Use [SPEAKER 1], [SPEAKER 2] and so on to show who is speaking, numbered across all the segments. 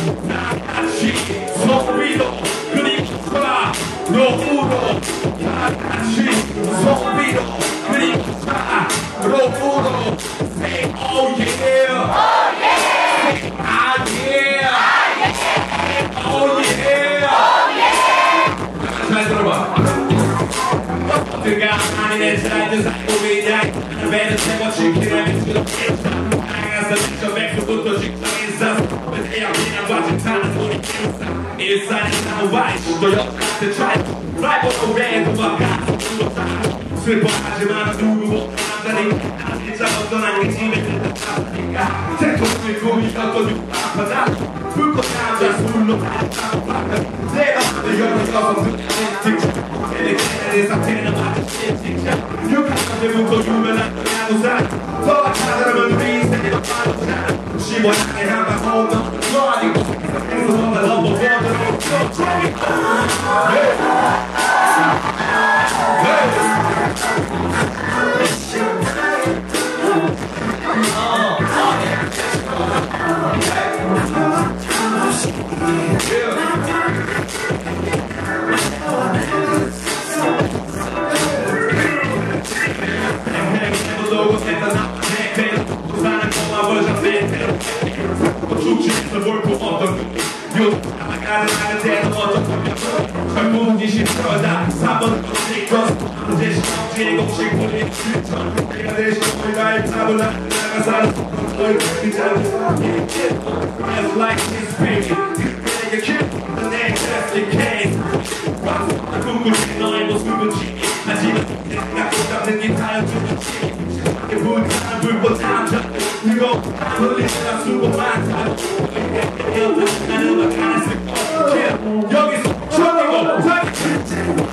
[SPEAKER 1] 다같이 소비도 그리고 사 로우로 다같이 소비도 그리고 사 로우로 Say oh yeah oh yeah Say ah yeah oh yeah oh yeah 잘 들어봐 그가 아니 내 잘든 살고비냐 배는 최고 지키는 미치도 다양한 서비스 맥주부터 직장인사 매대야 그냥 과직 사는 소리 일산이 사는 와이스 또 역한테 트라이 라이브로 배도 막 가서 슬퍼하지만 누구보다 남자니 진짜 어떤 안개짐에 들었다니까 태초의 꿈이가 또 육박하다 불꽃 남자 술로 내가 열어서 듣는 내 상태는 맞은 진짜 욕한 때부터 유명한 야구사 더 같은 사람은 우리 인생에도 빠졌잖아 시원하게 한방 홈런 너 아니고 세상에서 너가 넘어버려도 너 트래픽 죽지에서 볼고 어떤 나가는 데는 어떤 결국이 싫어다 3번 찍고 이제 시공식 우리 실천 내가 대신 우리가 일탑을 나가서 너희 괜찮아 It's like this baby 내게 kill the name just in case 궁금해 너의 모습은 지기 하지만 내가 잡는 기타를 주지 불타는 불꽃 탐정 이거 흘리는 수고 많다 나는 음악 하나 쓰고 여기서 손이고 손이고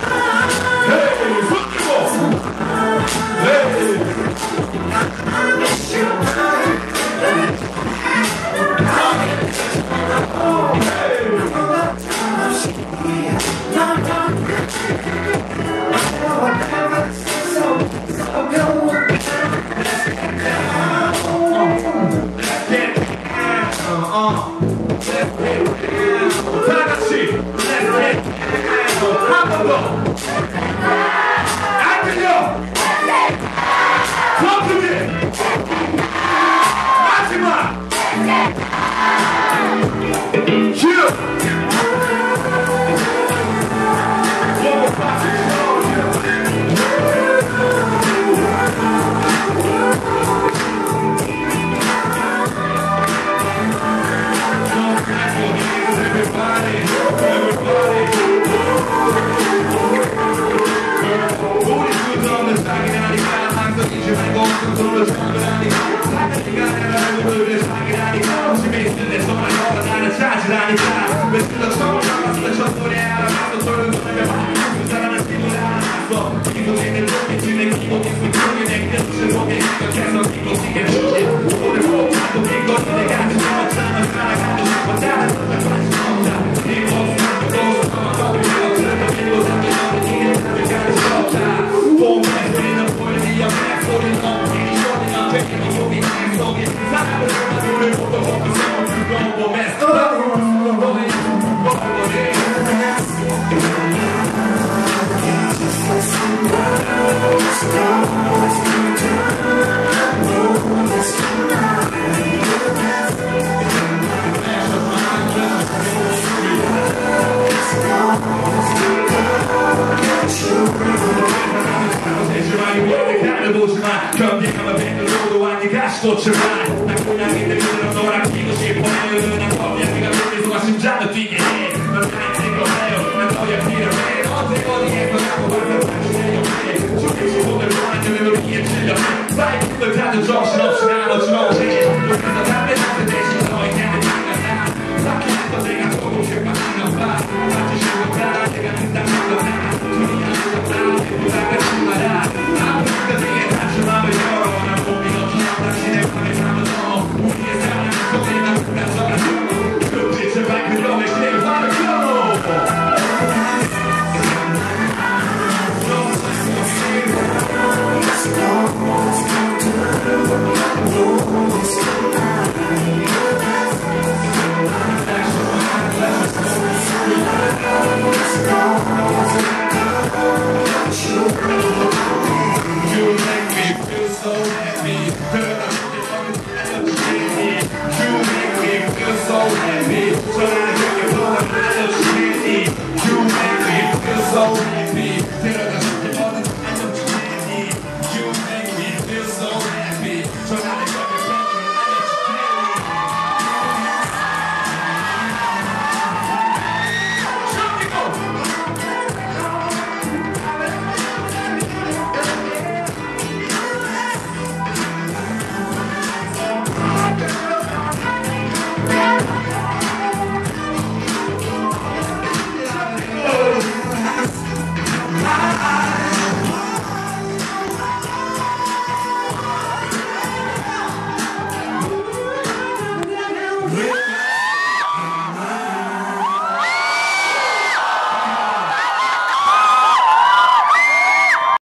[SPEAKER 2] Stop.